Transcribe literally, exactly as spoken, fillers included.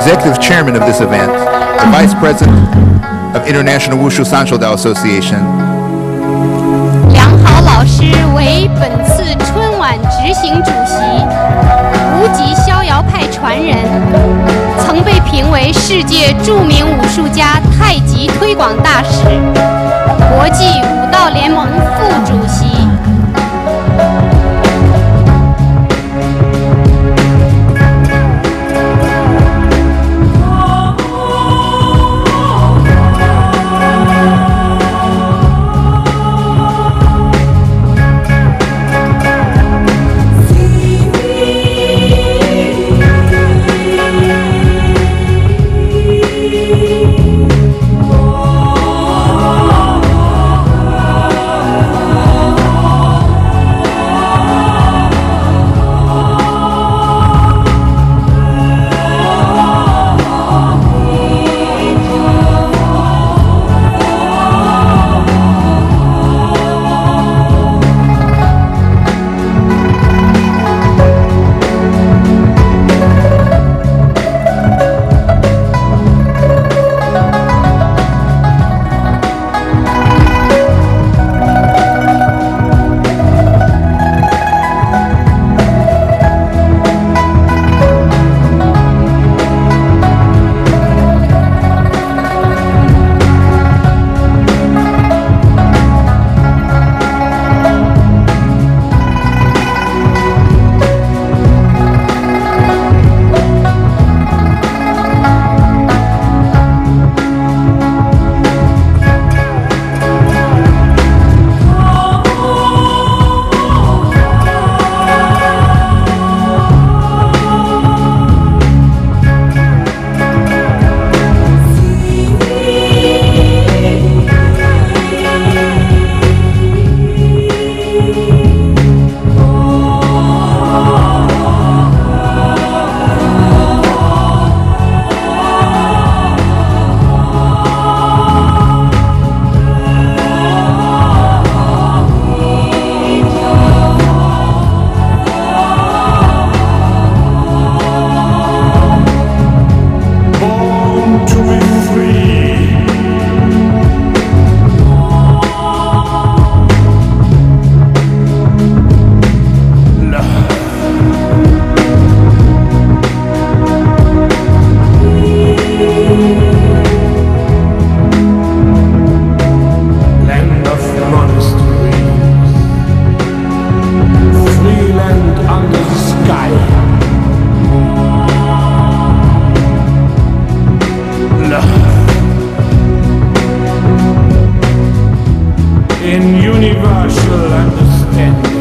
executive chairman of this event, the vice president of International Wushu Sanshou-Dao Association. 梁好老师为本次春晚执行主席，无极逍遥派传人，曾被评为世界著名武术家、太极推广大使，国际武道联盟副主席。 In universal understanding.